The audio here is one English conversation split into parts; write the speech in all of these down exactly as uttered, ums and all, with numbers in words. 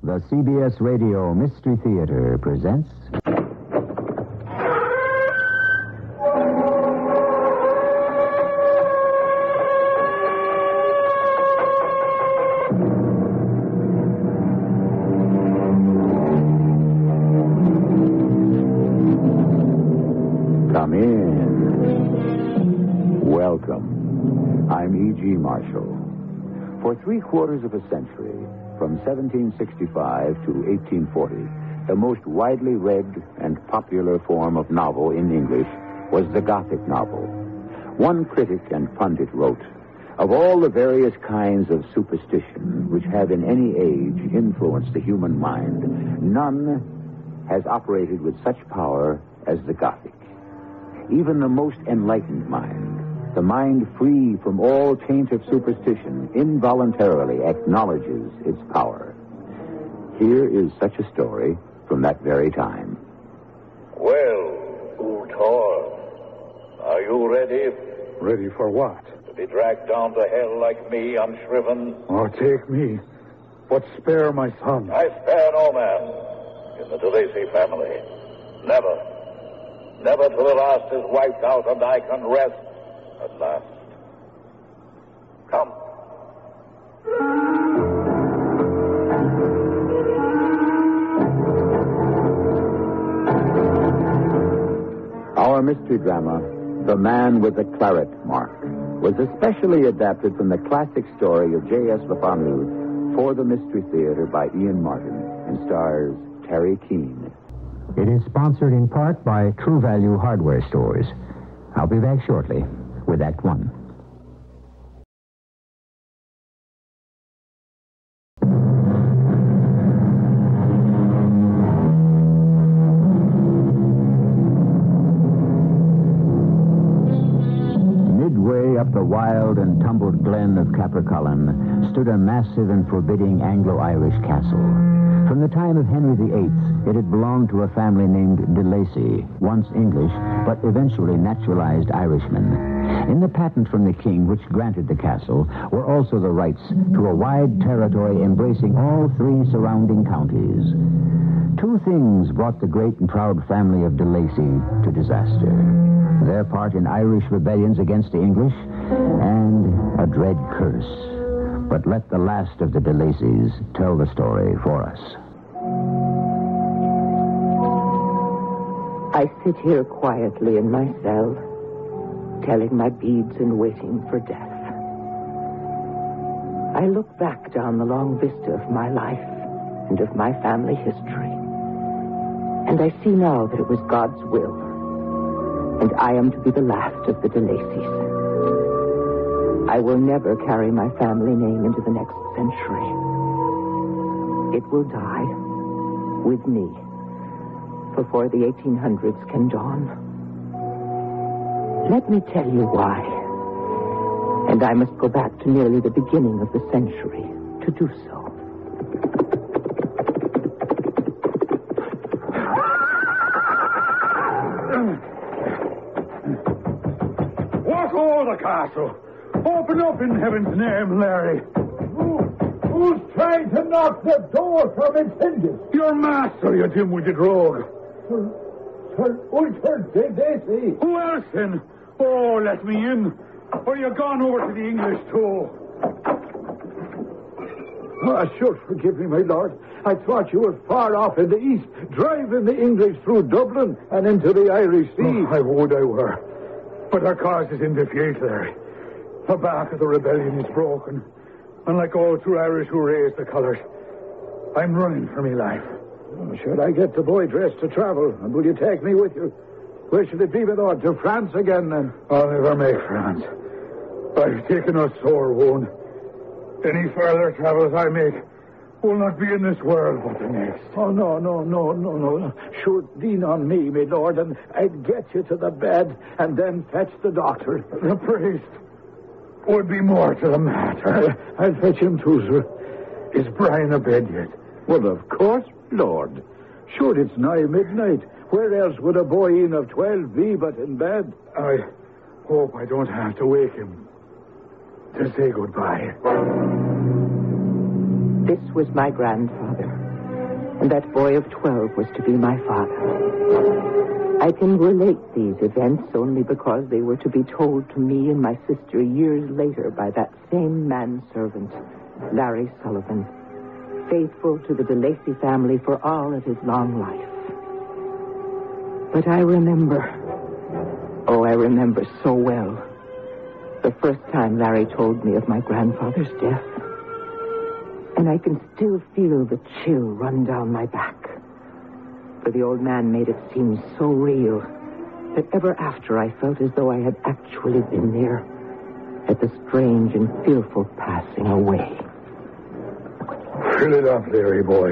The C B S Radio Mystery Theater presents... Come in. Welcome. I'm E G. Marshall. For three quarters of a century, from seventeen sixty-five to eighteen forty, the most widely read and popular form of novel in English was the Gothic novel. One critic and pundit wrote, "Of all the various kinds of superstition which have in any age influenced the human mind, none has operated with such power as the Gothic. Even the most enlightened mind, the mind free from all taint of superstition, involuntarily acknowledges its power." Here is such a story from that very time. Well, Uthor, are you ready? Ready for what? To be dragged down to hell like me, unshriven? Oh, take me. But spare my son. I spare no man in the DeLacy family. Never. Never till the last is wiped out and I can rest at last. Come. Our mystery drama, The Man with the Claret Mark, was especially adapted from the classic story of J S Lefanu for the Mystery Theater by Ian Martin and stars Terry Keane. It is sponsored in part by True Value Hardware Stores. I'll be back shortly with Act One. Midway up the wild and tumbled glen of Capricolin stood a massive and forbidding Anglo-Irish castle. From the time of Henry the Eighth, it had belonged to a family named DeLacy, once English, but eventually naturalized Irishmen. In the patent from the king, which granted the castle, were also the rights to a wide territory embracing all three surrounding counties. Two things brought the great and proud family of DeLacy to disaster. Their part in Irish rebellions against the English, and a dread curse. But let the last of the DeLacys tell the story for us. I sit here quietly in my cell, telling my beads and waiting for death. I look back down the long vista of my life and of my family history, and I see now that it was God's will, and I am to be the last of the DeLacys. I will never carry my family name into the next century. It will die with me before the eighteen hundreds can dawn. Let me tell you why. And I must go back to nearly the beginning of the century to do so. Walk over the castle. Open up in heaven's name, Larry. Who, who's trying to knock the door from its hinges? Your master, you dim-witted rogue. Sir, Sir Ulster DeLacy. Who else, then? Oh, let me in. Or you gone over to the English, too? Ah, sure, forgive me, my lord. I thought you were far off in the east, driving the English through Dublin and into the Irish Sea. Oh, I would I were. But our cause is in defeat, Larry. The back of the rebellion is broken. Unlike all true Irish who raised the colours, I'm running for my life. Oh, should I get the boy dressed to travel? And will you take me with you? Where should it be, my lord? To France again, then? I'll never make France. I've taken a sore wound. Any further travels I make will not be in this world, but the next. Oh, no, no, no, no, no. Sure, lean on me, my lord, and I'd get you to the bed and then fetch the doctor. The priest would be more to the matter. I'll fetch him too, sir. Is Brian abed yet? Well, of course, Lord. Sure, it's nigh midnight. Where else would a boy in of twelve be but in bed? I hope I don't have to wake him to say goodbye. This was my grandfather, and that boy of twelve was to be my father. I can relate these events only because they were to be told to me and my sister years later by that same manservant, Larry Sullivan, faithful to the DeLacy family for all of his long life. But I remember, oh, I remember so well, the first time Larry told me of my grandfather's death. And I can still feel the chill run down my back. For the old man made it seem so real that ever after I felt as though I had actually been there at the strange and fearful passing away. Fill it up, Larry boy.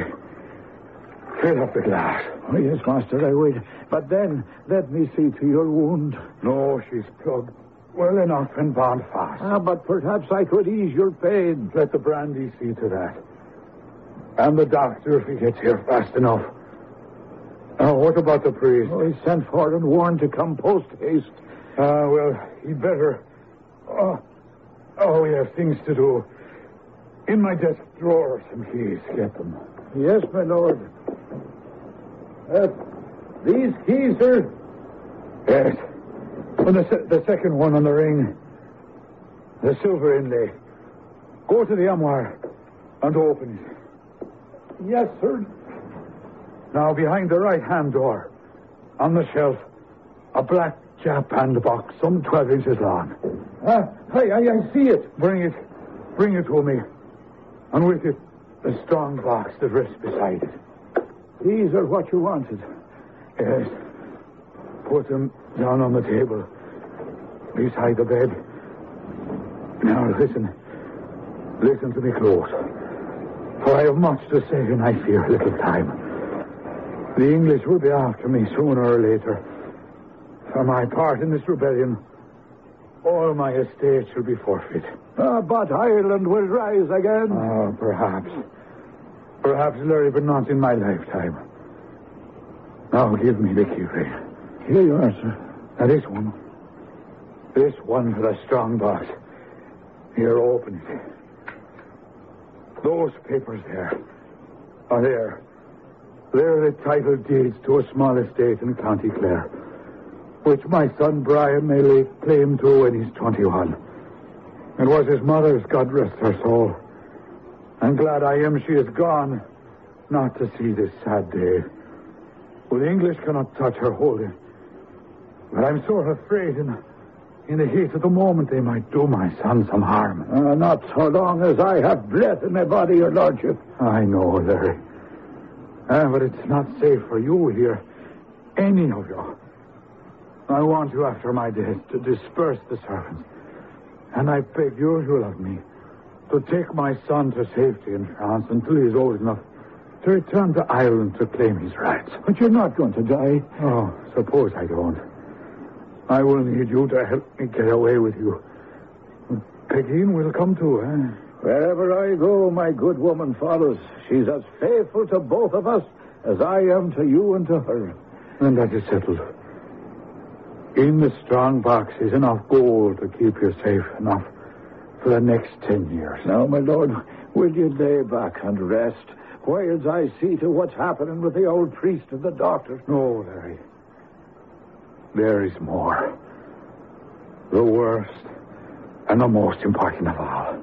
Fill up the glass. Oh, yes, master, I will. But then, let me see to your wound. No, she's plugged well enough and bound fast. Ah, but perhaps I could ease your pain. Let the brandy see to that. And the doctor if he gets here fast enough. Now, what about the priest? Oh, he sent for and warned to come post-haste. Ah, uh, well, he'd better... Oh, oh, we have things to do. In my desk drawer, some keys. Get them. Yes, my lord. Uh, these keys, sir? Yes. And the, se- the second one on the ring. The silver inlay. Go to the armoire and open it. Yes, sir. Now, behind the right-hand door, on the shelf, a black japanned box, some twelve inches long. Ah, I, I, I see it. Bring it. Bring it to me. And with it, the strong box that rests beside it. These are what you wanted. Yes. Put them down on the table, beside the bed. Now, listen. Listen to me close. For I have much to say, and I fear little time. The English will be after me sooner or later. For my part in this rebellion, all my estate shall be forfeit. Ah, but Ireland will rise again. Oh, perhaps. Perhaps, Larry, but not in my lifetime. Now, give me the key ring. Here you are, sir. Now, this one. This one for the strong box. Here, open it. Those papers there. Are there. They're the title deeds to a small estate in County Clare, which my son Brian may lay claim to when he's twenty-one. It was his mother's, God rest her soul. I'm glad I am she is gone, not to see this sad day. Well, the English cannot touch her holding. But I'm sort of afraid in, in the heat of the moment they might do my son some harm. Uh, not so long as I have breath in my body, your lordship. I know, Larry. Uh, but it's not safe for you here. Any of you. I want you after my death to disperse the servants. And I beg you, you love me, to take my son to safety in France until he's old enough to return to Ireland to claim his rights. But you're not going to die. Oh, suppose I don't. I will need you to help me get away with you. Pegeen will come too, eh? Wherever I go, my good woman follows. She's as faithful to both of us as I am to you and to her. And that is settled. In the strong box is enough gold to keep you safe enough for the next ten years. Now, my lord, will you lay back and rest while I see to what's happening with the old priest and the doctor? No, Larry. There is more. The worst and the most important of all.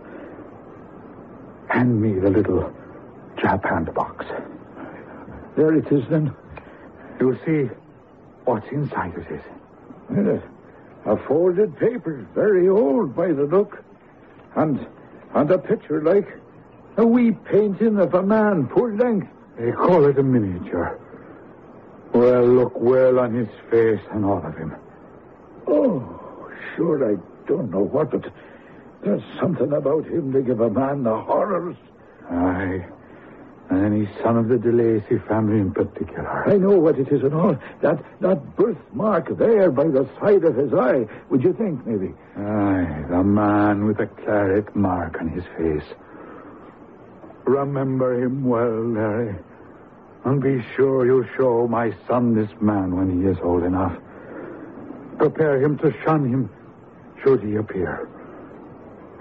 Hand me the little japanned box. There it is, then. You'll see what's inside it is. A folded paper, very old by the look. And, and a picture like a wee painting of a man, full length. They call it a miniature. Well, look well on his face and all of him. Oh, sure, I don't know what, but there's something about him to give a man the horrors. Aye. And he's son of the DeLacy family in particular. I know what it is and all. That that birthmark there by the side of his eye. Would you think, maybe? Aye, the man with the claret mark on his face. Remember him well, Larry. And be sure you show my son this man when he is old enough. Prepare him to shun him should he appear.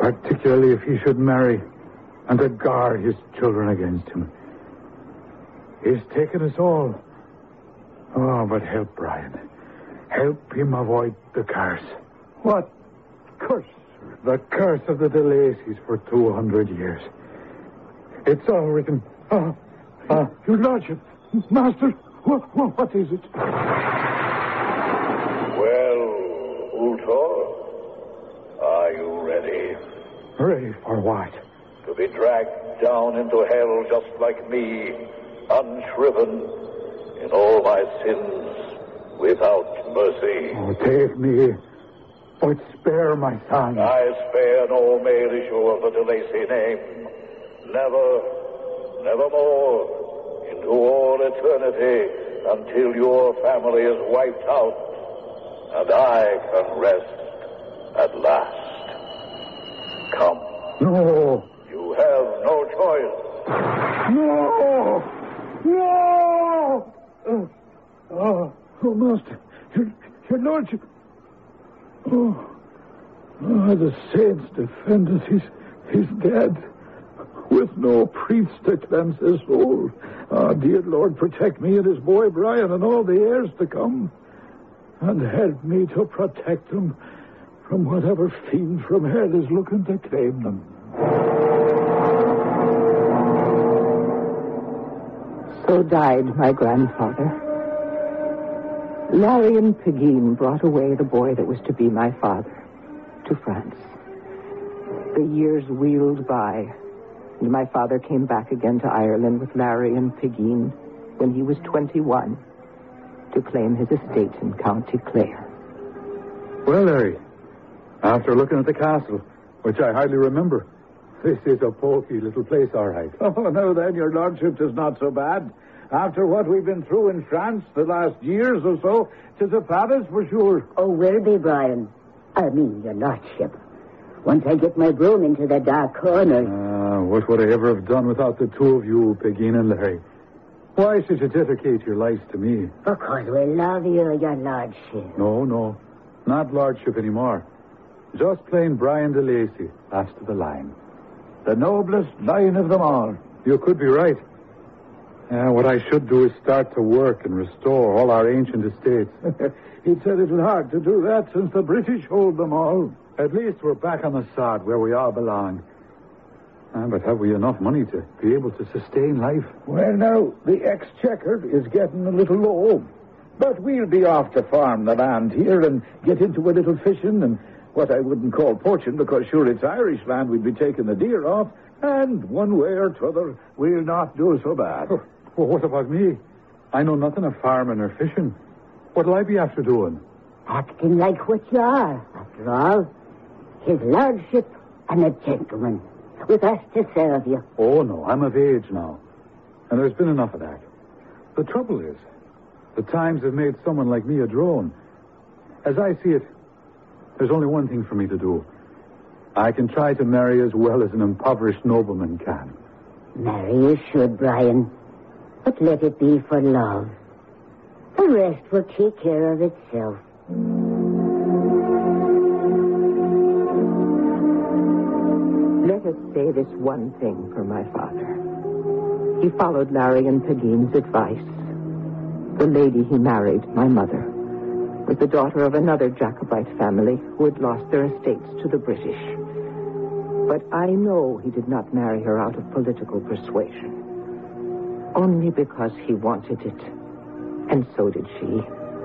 Particularly if he should marry and to guard his children against him. He's taken us all. Oh, but help Brian. Help him avoid the curse. What curse? The curse of the DeLacy's for two hundred years. It's all written. Ah, ah, Your Lordship, Master, what, what, what is it? Well, Ultor, are you ready? Ready for what? To be dragged down into hell just like me, unshriven in all my sins, without mercy. Oh, take me, but spare my son. I spare no male issue of the DeLacy name. Never, nevermore, into all eternity, until your family is wiped out, and I can rest at last. Come. No. You have no choice. No! No! Oh, oh, oh Master, Your, Your Lordship. Oh, oh, the saints defend us. He's, he's dead. With no priest to cleanse his soul. Ah, dear Lord, protect me and his boy Brian and all the heirs to come. And help me to protect them from whatever fiend from hell is looking to claim them. So died my grandfather. Larry and Pegeen brought away the boy that was to be my father to France. The years wheeled by, and my father came back again to Ireland with Larry and Pegeen when he was twenty-one to claim his estate in County Clare. Well, Larry, after looking at the castle, which I hardly remember, this is a poky little place, all right. Oh, no, then, Your Lordship, 'tis not so bad. After what we've been through in France the last years or so, 'tis a palace for sure. Oh, will be, Brian. I mean, Your Lordship. Once I get my broom into the dark corner. Ah, what would I ever have done without the two of you, Pegeen and Larry? Why should you dedicate your lives to me? Because we love you, Your Lordship. No, no, not lordship anymore. Just plain Brian DeLacy, last of the line. The noblest line of them all. You could be right. Uh, what I should do is start to work and restore all our ancient estates. He'd said it was hard to do that since the British hold them all. At least we're back on the sod where we all belong. Uh, but have we enough money to be able to sustain life? Well, now, the exchequer is getting a little low. But we'll be off to farm the land here and get into a little fishing and what I wouldn't call poaching, because sure it's Irish land we'd be taking the deer off. And one way or t'other, we'll not do so bad. Oh, well, what about me? I know nothing of farming or fishing. What'll I be after doing? Acting like what you are, after all. His Lordship and a gentleman, with us to serve you. Oh, no, I'm of age now. And there's been enough of that. The trouble is, the times have made someone like me a drone. As I see it, there's only one thing for me to do. I can try to marry as well as an impoverished nobleman can. Marry you should, Brian. But let it be for love. The rest will take care of itself. Let us say this one thing for my father. He followed Larry and Pegeen's advice. The lady he married, my mother, was the daughter of another Jacobite family who had lost their estates to the British. But I know he did not marry her out of political persuasion. Only because he wanted it. And so did she.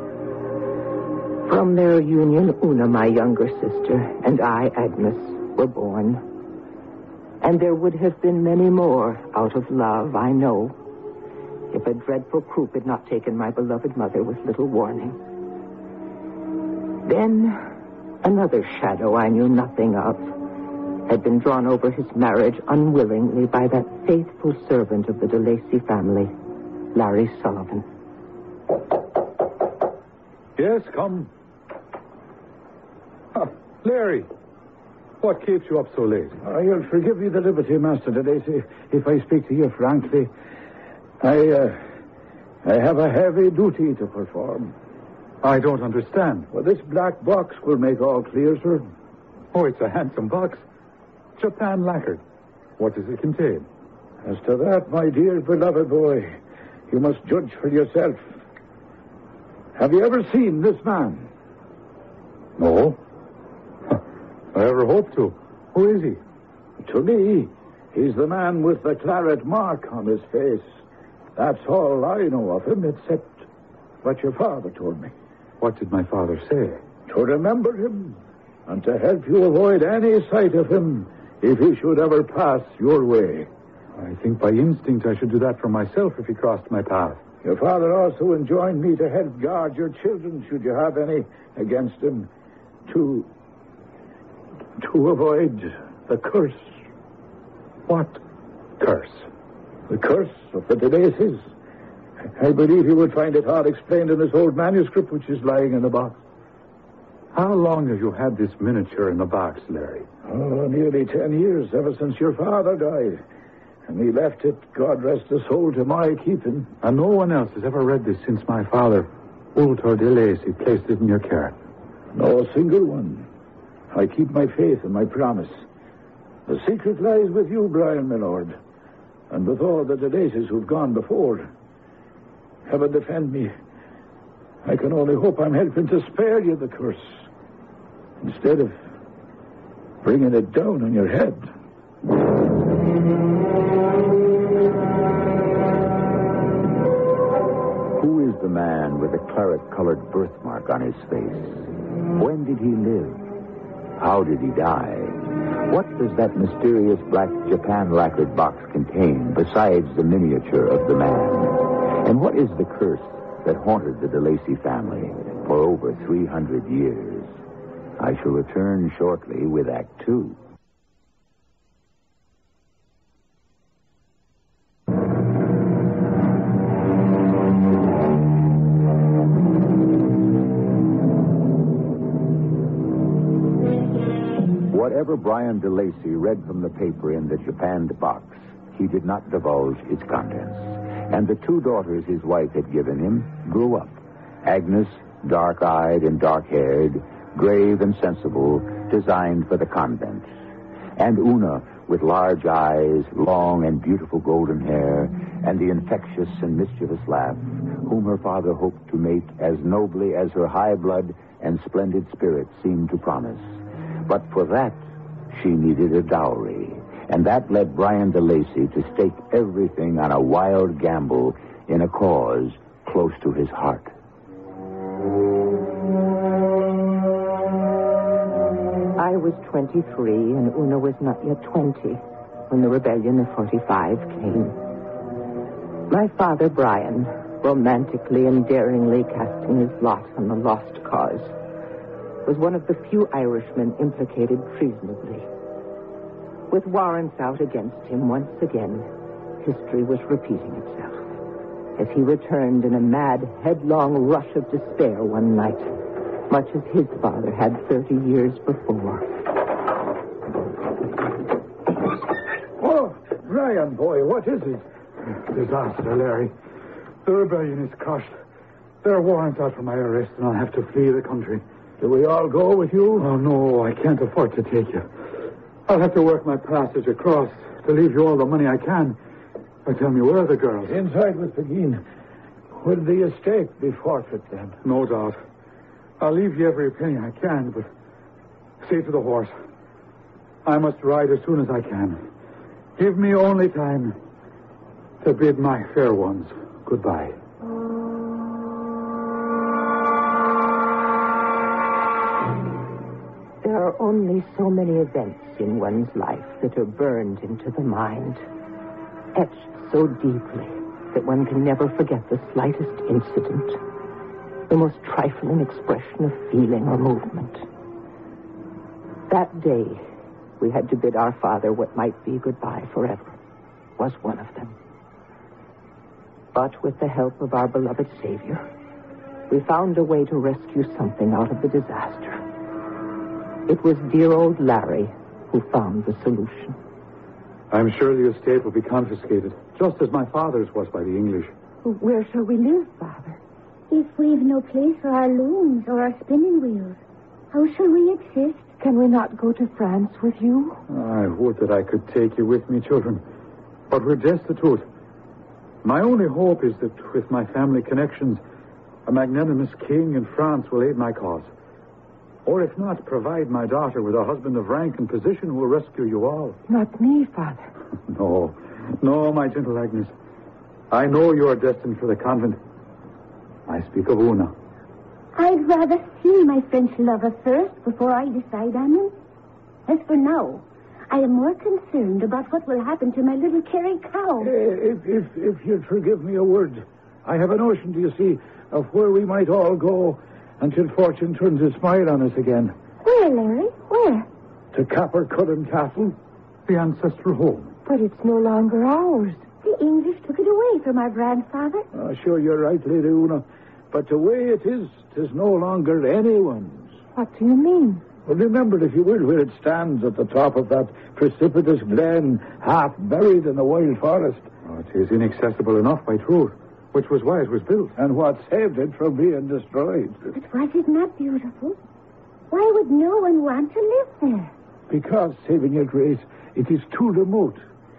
From their union, Una, my younger sister, and I, Agnes, were born. And there would have been many more out of love, I know, if a dreadful croup had not taken my beloved mother with little warning. Then, another shadow I knew nothing of had been drawn over his marriage unwillingly by that faithful servant of the DeLacy family, Larry Sullivan. Yes, come. Ah, Larry, what keeps you up so late? Uh, you'll forgive me the liberty, Master DeLacy, if I speak to you frankly. I, uh, I have a heavy duty to perform. I don't understand. Well, this black box will make all clear, sir. Oh, it's a handsome box. Japan lacquered. What does it contain? As to that, my dear beloved boy, You must judge for yourself. Have you ever seen this man? No. I ever hope to. Who is he? To me, he's the man with the claret mark on his face. That's all I know of him, except what your father told me. What did my father say? To remember him, and to help you avoid any sight of him if he should ever pass your way. I think by instinct I should do that for myself if he crossed my path. Your father also enjoined me to help guard your children, should you have any, against him, to... to avoid the curse. What curse? The curse of the DeLacy's. I believe you would find it hard explained in this old manuscript which is lying in the box. How long have you had this miniature in the box, Larry? Oh, nearly ten years, ever since your father died. And he left it, God rest his soul, to my keeping. And no one else has ever read this since my father, Walter DeLacy, placed it in your care. No single one. I keep my faith and my promise. The secret lies with you, Brian, my lord. And with all the DeLacy's who've gone before. Heaven defend me. I can only hope I'm helping to spare you the curse, instead of bringing it down on your head. Who is the man with the claret-colored birthmark on his face? When did he live? How did he die? What does that mysterious black Japan lacquered box contain besides the miniature of the man? And what is the curse that haunted the DeLacy family for over three hundred years? I shall return shortly with Act Two. Whatever Brian DeLacy read from the paper in the japanned box, he did not divulge its contents. And the two daughters his wife had given him grew up. Agnes, dark-eyed and dark-haired, grave and sensible, designed for the convent. And Una, with large eyes, long and beautiful golden hair, and the infectious and mischievous laugh, whom her father hoped to mate as nobly as her high blood and splendid spirit seemed to promise. But for that, she needed a dowry. And that led Brian DeLacy to stake everything on a wild gamble in a cause close to his heart. I was twenty-three, and Una was not yet twenty when the rebellion of forty-five came. My father, Brian, romantically and daringly casting his lot on the lost cause, was one of the few Irishmen implicated treasonably. With warrants out against him once again, history was repeating itself as he returned in a mad, headlong rush of despair one night, much as his father had thirty years before. Oh, Brian, boy, what is it? Disaster, Larry. The rebellion is crushed. There are warrants out for my arrest, and I'll have to flee the country. Do we all go with you? Oh, no, I can't afford to take you. I'll have to work my passage across to leave you all the money I can. But tell me, where are the girls? Inside with Pegeen. Will the estate be forfeit then? No doubt. I'll leave you every penny I can, but see to the horse. I must ride as soon as I can. Give me only time to bid my fair ones goodbye. There are only so many events in one's life that are burned into the mind, etched so deeply that one can never forget the slightest incident, the most trifling expression of feeling or movement. That day, we had to bid our father what might be goodbye forever, was one of them. But with the help of our beloved Savior, we found a way to rescue something out of the disaster. It was dear old Larry who found the solution. I'm sure the estate will be confiscated, just as my father's was by the English. Where shall we live, Father? If we've no place for our looms or our spinning wheels, how shall we exist? Can we not go to France with you? I would that I could take you with me, children. But we're destitute. My only hope is that with my family connections, a magnanimous king in France will aid my cause. Or if not, provide my daughter with a husband of rank and position who will rescue you all. Not me, Father. No, no, my gentle Agnes. I know you are destined for the convent. I speak of Una. I'd rather see my French lover first before I decide on him. As for now, I am more concerned about what will happen to my little Kerry cow. Uh, if, if, if you'd forgive me a word, I have a notion, do you see, of where we might all go until fortune turns a smile on us again. Where, Larry? Where? To claret-colored Castle, The ancestral home. But it's no longer ours. The English took it away from our grandfather. Oh, sure, you're right, Lady Una. But the way it is, 'tis no longer anyone's. What do you mean? Well, remember, if you will, where it stands at the top of that precipitous glen, half buried in the wild forest. Oh, it is inaccessible enough by truth, which was why it was built. And what saved it from being destroyed? But was it not beautiful? Why would no one want to live there? Because, saving your grace, it is too remote.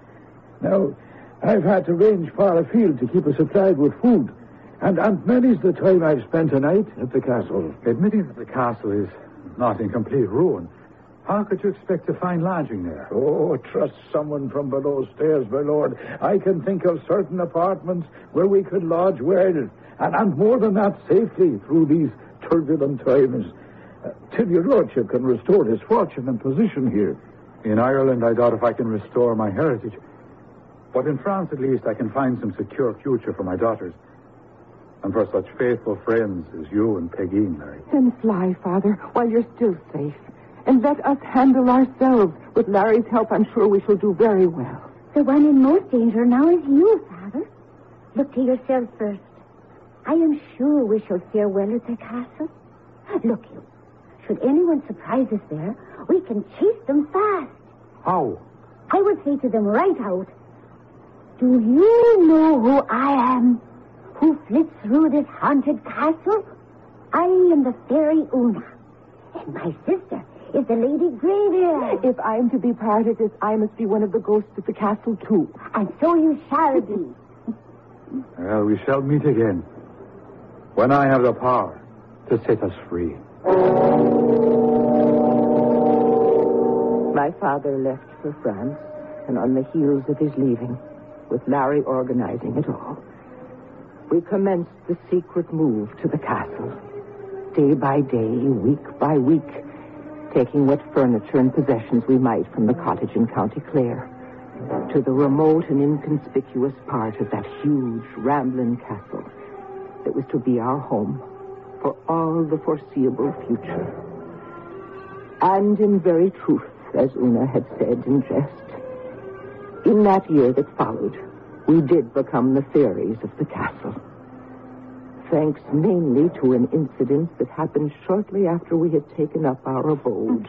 Now, I've had to range far afield to keep us supplied with food. And, and many's the time I've spent a night at the castle. Admitting that the castle is not in complete ruin, how could you expect to find lodging there? Oh, trust someone from below stairs, my lord. I can think of certain apartments where we could lodge well, and, and more than that, safely through these turbulent times. Uh, till your lordship can restore his fortune and position here. In Ireland, I doubt if I can restore my heritage. But in France, at least, I can find some secure future for my daughters. And for such faithful friends as you and Peggy, Larry. Then fly, Father, while you're still safe. And let us handle ourselves. With Larry's help, I'm sure we shall do very well. The one in most danger now is you, Father. Look to yourself first. I am sure we shall fare well at the castle. Look, you. Should anyone surprise us there, we can chase them fast. How? I would say to them right out, do you know who I am? Who flits through this haunted castle? I am the fairy Una. And my sister is the Lady Greybeard. If I'm to be part of this, I must be one of the ghosts at the castle, too. And so you shall be. Well, we shall meet again. When I have the power to set us free. My father left for France, and on the heels of his leaving, with Larry organizing it all, we commenced the secret move to the castle. Day by day, week by week, taking what furniture and possessions we might from the cottage in County Clare to the remote and inconspicuous part of that huge, rambling castle that was to be our home for all the foreseeable future. And in very truth, as Una had said in jest, in that year that followed, we did become the fairies of the castle. Thanks mainly to an incident that happened shortly after we had taken up our abode.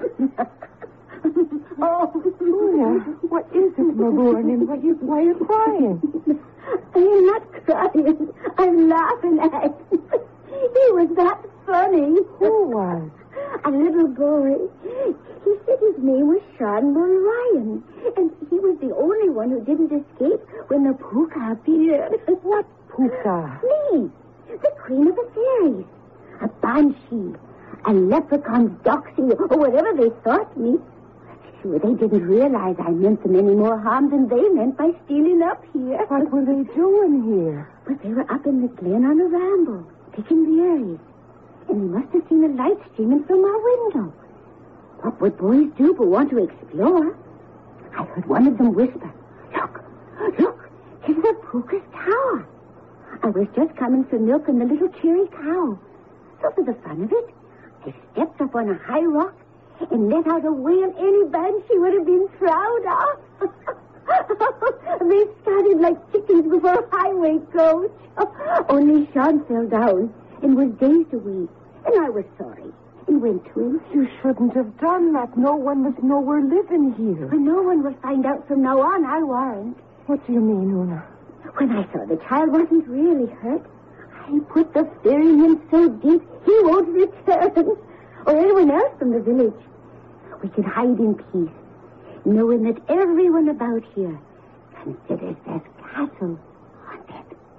Oh, Una, what is it, my Lauren? Why, why are you crying? I'm not crying. I'm laughing at him. He was that funny. Who was? A little boy. He said his name was Sean Ryan, and he was the only one who didn't escape when the Pooka appeared. What Pooka? Me, the queen of the fairies. A banshee, a leprechaun's doxy, or whatever they thought me. Sure, they didn't realize I meant them any more harm than they meant by stealing up here. What were they doing here? But they were up in the glen on a ramble, picking berries. And they must have seen a light streaming from our window. What would boys do but want to explore? I heard one of them whisper, Look, look, it's the Pooka's tower. I was just coming for milk and the little cherry cow. So for the fun of it, I stepped up on a high rock and let out a wail any banshee would have been proud of. They scattered like chickens before a highway coach. Only Sean fell down and was dazed away, and I was sorry and went to him. You shouldn't have done that. No one must know we're living here. But no one will find out from now on, I'll warrant. What do you mean, Una? When I saw the child wasn't really hurt, I put the fairy in so deep he won't return, or anyone else from the village. We can hide in peace, knowing that everyone about here considers this castle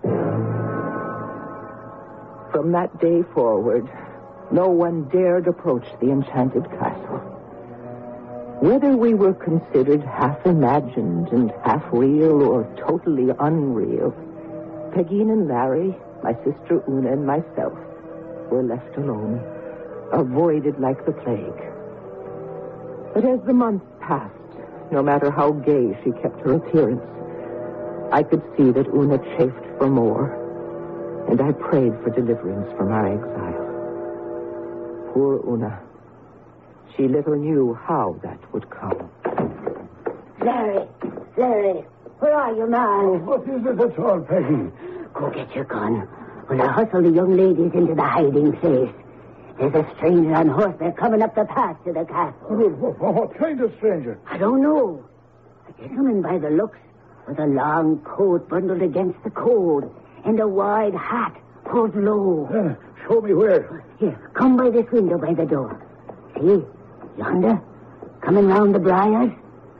From that day forward, no one dared approach the enchanted castle. Whether we were considered half imagined and half real or totally unreal, Pegeen and Larry, my sister Una, and myself were left alone, avoided like the plague. But as the months passed, no matter how gay she kept her appearance, I could see that Una chafed for more, and I prayed for deliverance from our exile. Poor Una. She little knew how that would come. Larry, Larry, where are you, man? What is it at all, Peggy? Go get your gun. We'll hustle the young ladies into the hiding place. There's a stranger on horseback coming up the path to the castle. Oh, what, what kind of stranger? I don't know. A gentleman by the looks, with a long coat bundled against the cold, and a wide hat pulled low. Uh, show me where. Here, come by this window by the door. See? Yonder? Coming round the briars?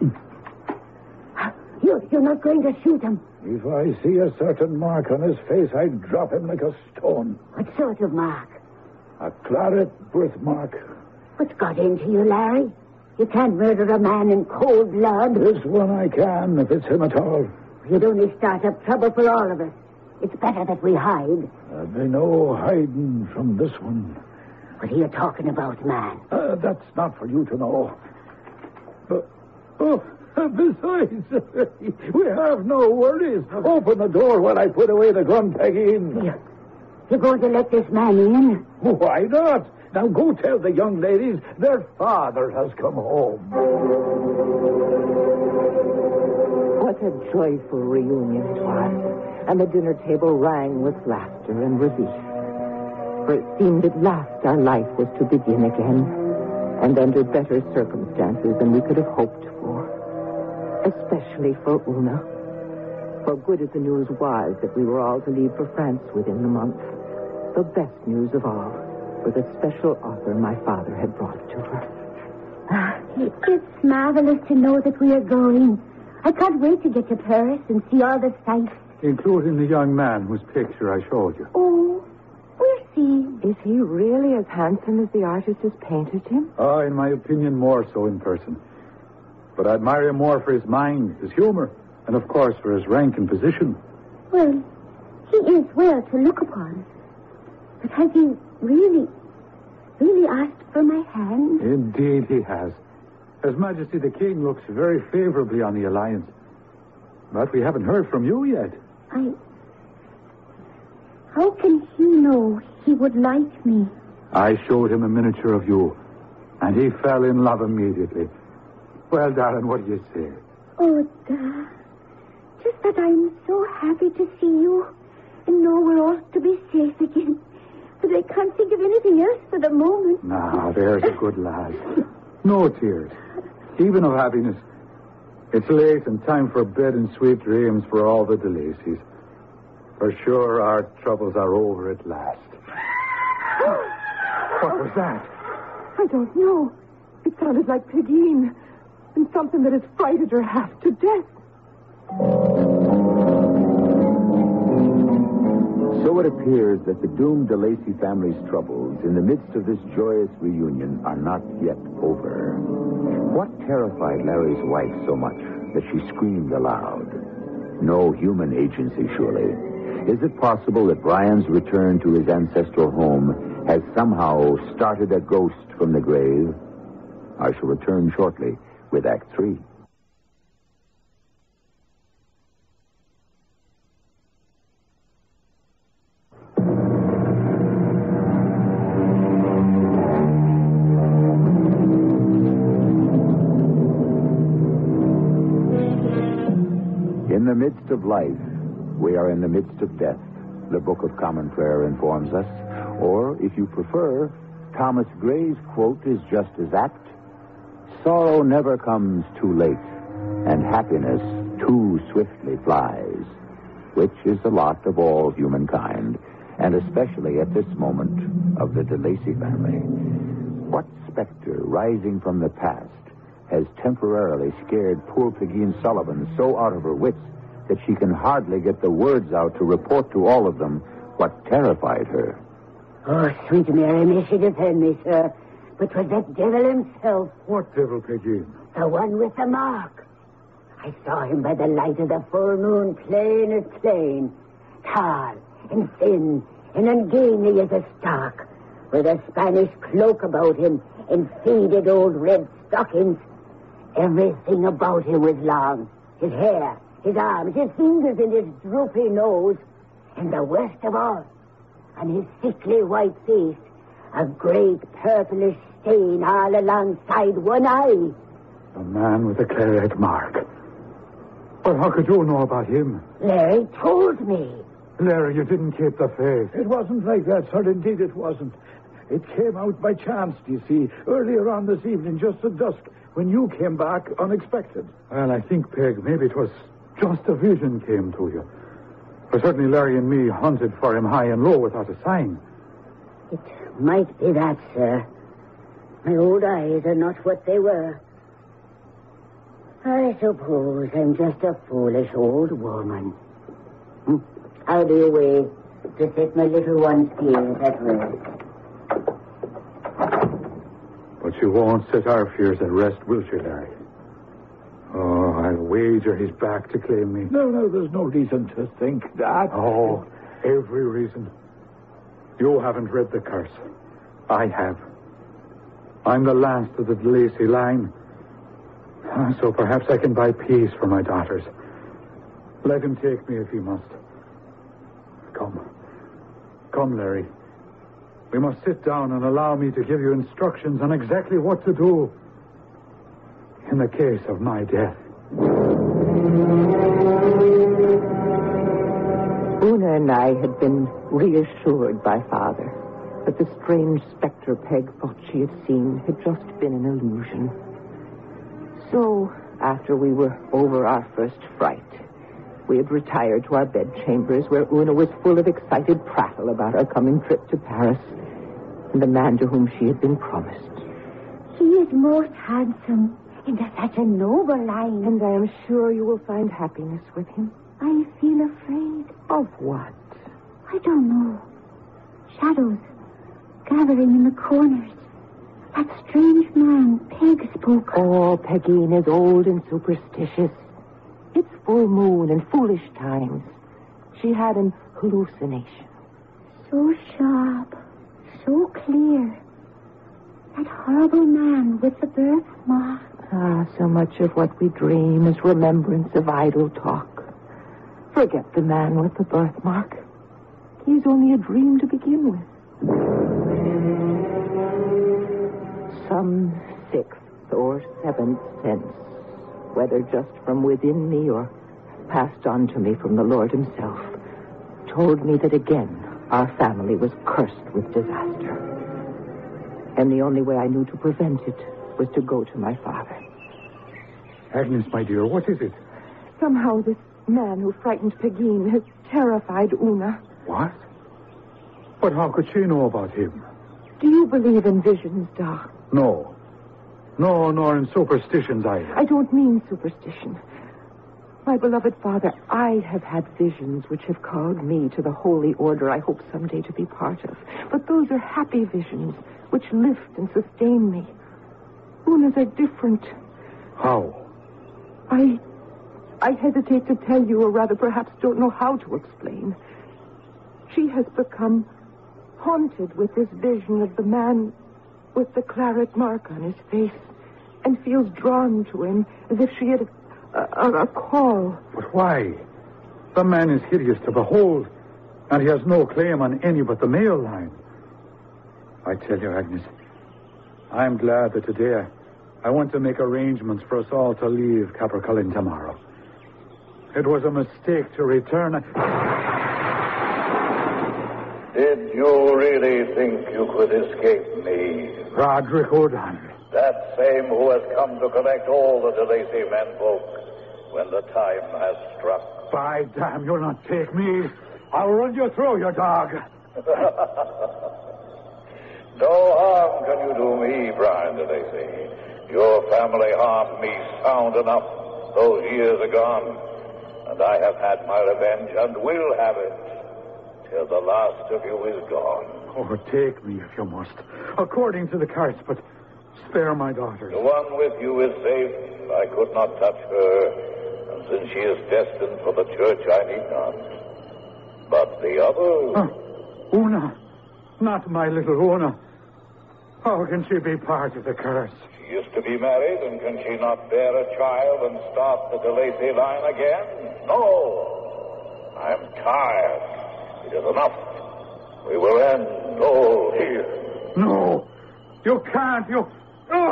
You, you're not going to shoot him. If I see a certain mark on his face, I'd drop him like a stone. What sort of mark? A claret birthmark. What's got into you, Larry? You can't murder a man in cold blood. This one I can, if it's him at all. You'd only start up trouble for all of us. It's better that we hide. There'll be no hiding from this one. What are you talking about, man? Uh, that's not for you to know. But, oh, besides, we have no worries. Open the door while I put away the gun, Peggy. You, you're going to let this man in? Why not? Now go tell the young ladies their father has come home. What a joyful reunion it was, and the dinner table rang with laughter and relief. For it seemed at last our life was to begin again, and under better circumstances than we could have hoped for. Especially for Una. For good as the news was that we were all to leave for France within the month, the best news of all was a special offer my father had brought to her. It's marvelous to know that we are going. I can't wait to get to Paris and see all the sights. Including the young man whose picture I showed you. Oh, where's he? Is he really as handsome as the artist has painted him? Oh, in my opinion, more so in person. But I admire him more for his mind, his humor, and of course for his rank and position. Well, he is well to look upon. But has he really, really asked for my hand? Indeed he has. His Majesty the King looks very favorably on the alliance. But we haven't heard from you yet. I... How can he know he would like me? I showed him a miniature of you, and he fell in love immediately. Well, darling, what do you say? Oh, Dad. Just that I'm so happy to see you and know we're all to be safe again. But I can't think of anything else for the moment. Now, there's a good lad. No tears, even of happiness. It's late and time for bed and sweet dreams for all the DeLacy's. For sure, our troubles are over at last. What was that? I don't know. It sounded like Pegeen, and something that has frightened her half to death. So it appears that the doomed DeLacy family's troubles in the midst of this joyous reunion are not yet over. What terrified Larry's wife so much that she screamed aloud? No human agency, surely. Is it possible that Brian's return to his ancestral home has somehow started a ghost from the grave? I shall return shortly with Act Three. In the midst of life, we are in the midst of death, the Book of Common Prayer informs us. Or, if you prefer, Thomas Gray's quote is just as apt. Sorrow never comes too late, and happiness too swiftly flies, which is the lot of all humankind, and especially at this moment of the DeLacy family. What specter rising from the past has temporarily scared poor Pegeen Sullivan so out of her wits that she can hardly get the words out to report to all of them what terrified her. Oh, sweet Mary, may she defend me, sir. But 'twas that devil himself. What devil, Peggy? The one with the mark. I saw him by the light of the full moon, plain as plain. Tall and thin and ungainly as a stalk, with a Spanish cloak about him and faded old red stockings. Everything about him was long. His hair, his arms, his fingers, and his droopy nose. And the worst of all, on his sickly white face, a great purplish stain all alongside one eye. The man with the claret mark. But how could you know about him? Larry told me. Larry, you didn't keep the faith. It wasn't like that, sir. Indeed it wasn't. It came out by chance, do you see, earlier on this evening, just at dusk, when you came back unexpected. Well, I think, Peg, maybe it was just a vision came to you. For certainly Larry and me hunted for him high and low without a sign. It might be that, sir. My old eyes are not what they were. I suppose I'm just a foolish old woman. Hm? How do you wait to set my little one's fears at rest? But you won't set our fears at rest, will she, Larry? Oh, I'll wager he's back to claim me. No, no, there's no reason to think that. Oh, every reason. You haven't read the curse. I have. I'm the last of the DeLacy line. So perhaps I can buy peace for my daughters. Let him take me if he must. Come. Come, Larry. We must sit down and allow me to give you instructions on exactly what to do in the case of my death. Una and I had been reassured by Father that the strange specter Peg thought she had seen had just been an illusion. So, after we were over our first fright, we had retired to our bedchambers where Una was full of excited prattle about our coming trip to Paris and the man to whom she had been promised. He is most handsome and has such a noble line. And I am sure you will find happiness with him. I feel afraid. Of what? I don't know. Shadows gathering in the corners. That strange man Peg spoke of. Oh, Pegeen is old and superstitious. It's full moon and foolish times. She had an hallucination. So sharp, so clear. That horrible man with the birthmark. Ah, so much of what we dream is remembrance of idle talk. Forget the man with the birthmark. He's only a dream to begin with. Some sixth or seventh sense, whether just from within me or passed on to me from the Lord himself, told me that again our family was cursed with disaster. And the only way I knew to prevent it was to go to my father. Agnes, my dear, what is it? Somehow this man who frightened Pegeen has terrified Una. What? But how could she know about him? Do you believe in visions, Doc? No. No, nor in superstitions either. I don't mean superstition. My beloved father, I have had visions which have called me to the holy order I hope someday to be part of. But those are happy visions which lift and sustain me. Una's are different. How? I... I hesitate to tell you, or rather perhaps don't know how to explain. She has become haunted with this vision of the man with the claret mark on his face and feels drawn to him as if she had a, a, a call. But why? The man is hideous to behold, and he has no claim on any but the male line. I tell you, Agnes, I'm glad that today I, I want to make arrangements for us all to leave Claret-colored tomorrow. It was a mistake to return. Did you really think you could escape me? Roderick O'Donnell. That same who has come to collect all the DeLacy menfolk when the time has struck. By damn, you'll not take me. I'll run you through, you dog. No harm can you do me, Brian DeLacy. Your family harmed me sound enough. Those years are gone. And I have had my revenge and will have it till the last of you is gone. Oh, take me if you must, according to the carts, but spare my daughters. The one with you is safe. I could not touch her, and since she is destined for the church, I need not. But the other... Oh, Una, not my little Una. How can she be part of the curse? She used to be married, and can she not bear a child and start the DeLacy line again? No. I'm tired. It is enough. We will end all here. No. You can't. You... Oh!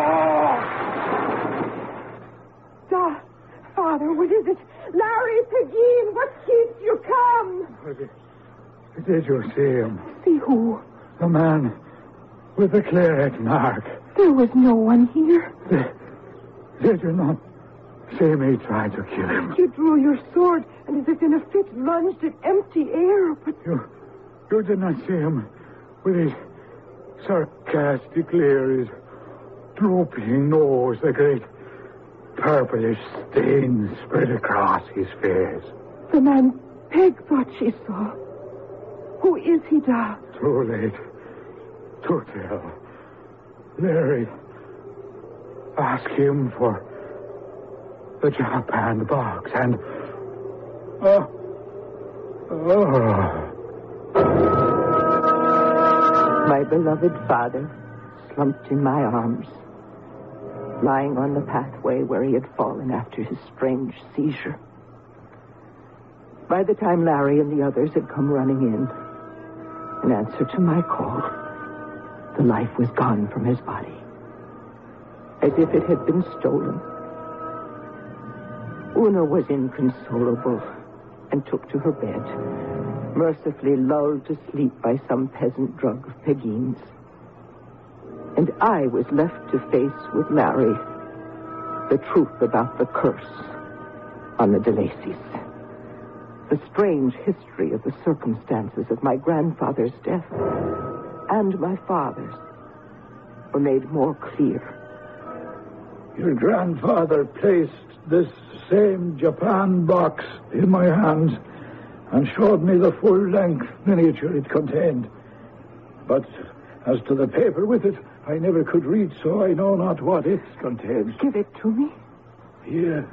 Da, Father, what is it? Larry, Pegeen, what keeps you come? Did, did you see him? See who? The man with the claret mark. There was no one here. Did, did you not see me try to kill him? You drew your sword and as if in a fit lunged at empty air, but... You, you did not see him with his sarcastic leer, his drooping nose, the great purplish stain spread across his face. The man Peg thought she saw. Who is he, Da? Too late to tell. Larry, ask him for the Japan box and... Oh. Oh. My beloved father slumped in my arms, lying on the pathway where he had fallen after his strange seizure. By the time Larry and the others had come running in, in answer to my call, the life was gone from his body, as if it had been stolen. Una was inconsolable and took to her bed, mercifully lulled to sleep by some peasant drug of Pegeen's. And I was left to face with Larry the truth about the curse on the DeLacy's. The strange history of the circumstances of my grandfather's death and my father's were made more clear. Your grandfather placed this same Japan box in my hands and showed me the full-length miniature it contained. But as to the paper with it, I never could read, so I know not what it contains. Give it to me. Here.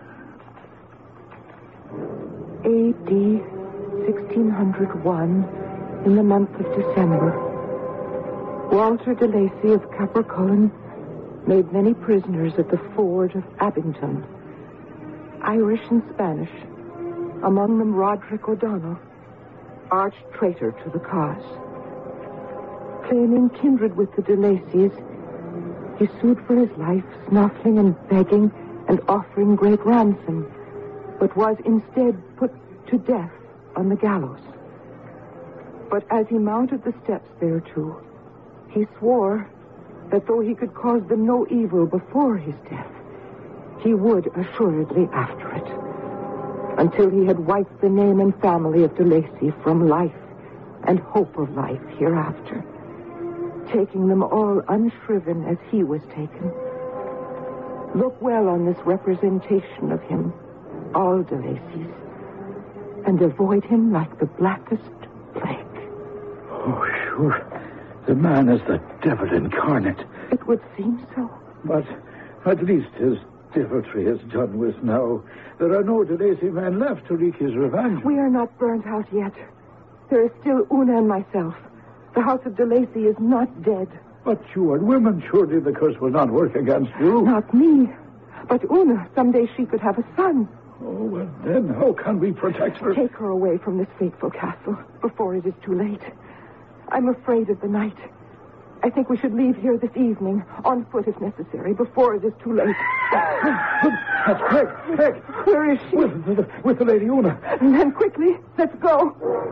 A D sixteen oh one, in the month of December, Walter DeLacy of Capricolon made many prisoners at the ford of Abington, Irish and Spanish, among them Roderick O'Donnell, arch traitor to the cause. Claiming kindred with the DeLacy's, he sued for his life, snuffling and begging and offering great ransom, but was instead put to death on the gallows. But as he mounted the steps thereto, he swore that though he could cause them no evil before his death, he would assuredly after it, until he had wiped the name and family of DeLacy from life and hope of life hereafter, taking them all unshriven as he was taken. Look well on this representation of him, all DeLacy's, and avoid him like the blackest plague. Oh, sure. The man is the devil incarnate. It would seem so. But at least his deviltry is done with now. There are no DeLacy men left to wreak his revenge. We are not burnt out yet. There is still Una and myself. The house of DeLacy is not dead. But you and women, surely the curse will not work against you. Not me. But Una, someday she could have a son. Oh, well, then how can we protect her? Take her away from this fateful castle before it is too late. I'm afraid of the night. I think we should leave here this evening, on foot if necessary, before it is too late. That's Peg. Peg. Where is she? With the, with the Lady Una. And then quickly, let's go.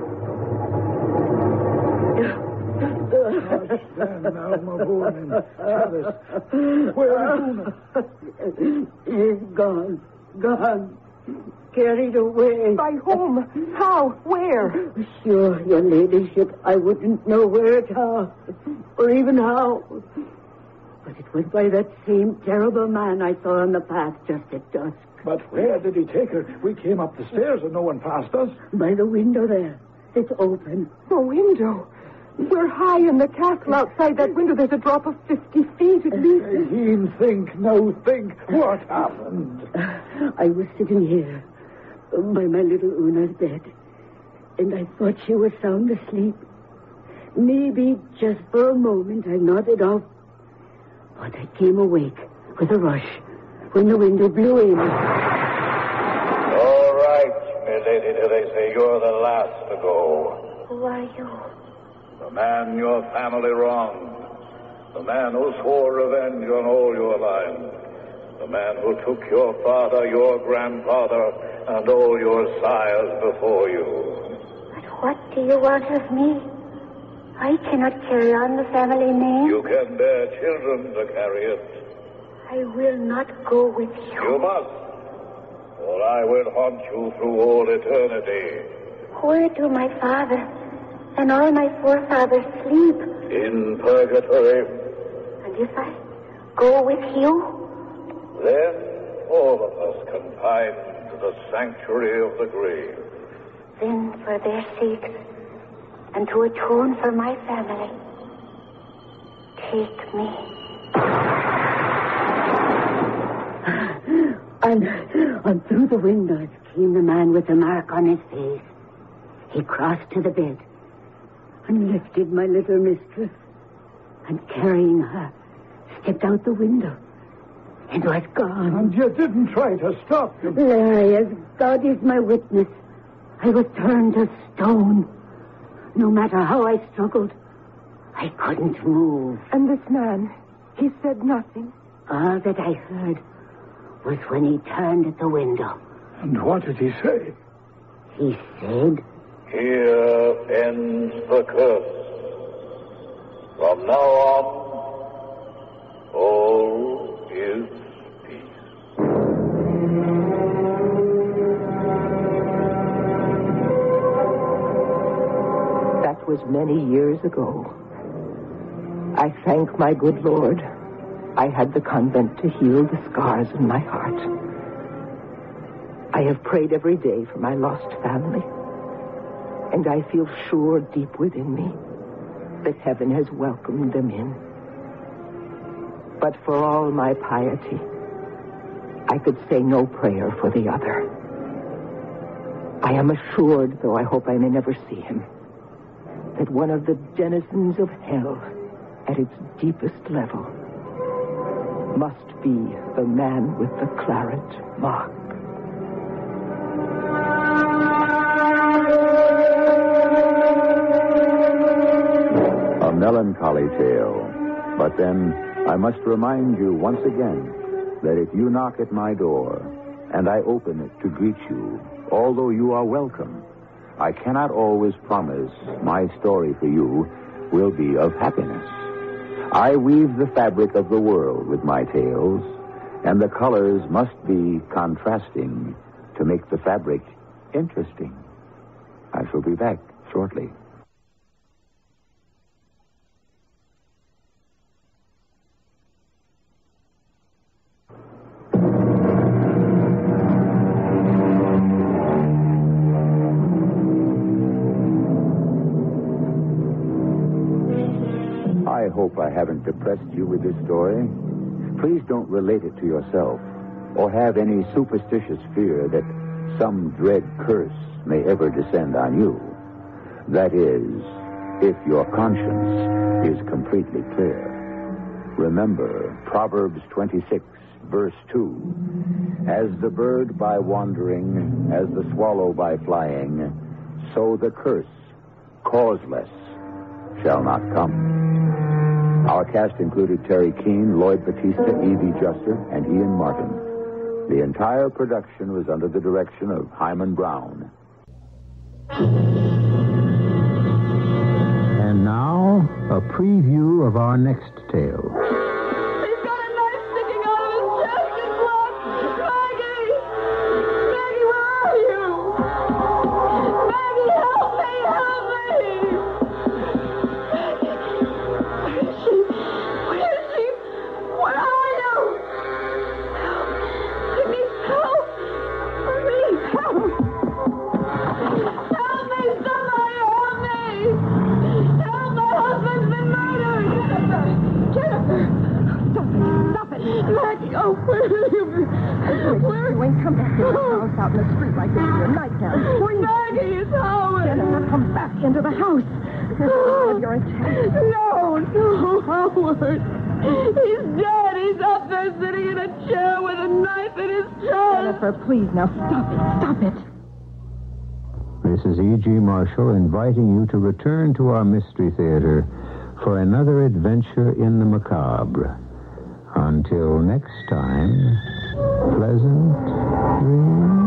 Now, my woman, tell us, where is Una? He's gone. Gone. Carried away. By whom? How? Where? Sure, your ladyship, I wouldn't know where it how, or even how. But it went by that same terrible man I saw on the path just at dusk. But where did he take her? We came up the stairs and no one passed us. By the window there. It's open. The window? We're high in the castle. Outside that window, there's a drop of fifty feet at least. Heen, think, no, think. What happened? I was sitting here by my little Una's bed, and I thought she was sound asleep. Maybe just for a moment I nodded off. But I came awake with a rush when the window blew in. All right, milady DeLacy, you're the last to go. Who are you? The man your family wronged. The man who swore revenge on all your line. The man who took your father, your grandfather, and all your sires before you. But what do you want of me? I cannot carry on the family name. You can bear children to carry it. I will not go with you. You must, or I will haunt you through all eternity. Where do my father and all my forefathers sleep? In purgatory. And if I go with you? Then all of us can find the sanctuary of the grave. Then for their sakes, and to atone for my family, take me. And, and through the windows came the man with the mark on his face. He crossed to the bed and lifted my little mistress, and carrying her, stepped out the window and was gone. And you didn't try to stop him. Larry, as God is my witness, I was turned to stone. No matter how I struggled, I couldn't move. And this man, he said nothing. All that I heard was when he turned at the window. And what did he say? He said, Here ends the curse. From now on, all is peace. That was many years ago. I thank my good Lord I had the convent to heal the scars in my heart. I have prayed every day for my lost family, and I feel sure deep within me that heaven has welcomed them in. But for all my piety, I could say no prayer for the other. I am assured, though I hope I may never see him, that one of the denizens of hell at its deepest level must be the man with the claret mark. A melancholy tale. But then I must remind you once again that if you knock at my door and I open it to greet you, although you are welcome, I cannot always promise my story for you will be of happiness. I weave the fabric of the world with my tales, and the colors must be contrasting to make the fabric interesting. I shall be back shortly. I hope I haven't depressed you with this story. Please don't relate it to yourself or have any superstitious fear that some dread curse may ever descend on you. That is, if your conscience is completely clear. Remember Proverbs twenty-six, verse two. As the bird by wandering, as the swallow by flying, so the curse, causeless, shall not come. Our cast included Terry Keane, Lloyd Batista, Evie Juster, and Ian Martin. The entire production was under the direction of Hyman Brown. And now, a preview of our next tale. He's got a knife sticking out of his chest and blood. Maggie! Maggie, where are you? Maggie, help me, help me! Where is she? Where is she? Where are you? Help! I need help! now. Please. Maggie, it's Howard. Jennifer, come back into the house. Have your attack. No, no, Howard. He's dead. He's up there sitting in a chair with a knife in his chest. Jennifer, please, now stop it. Stop it. This is E G. Marshall inviting you to return to our Mystery Theater for another adventure in the macabre. Until next time, pleasant dreams.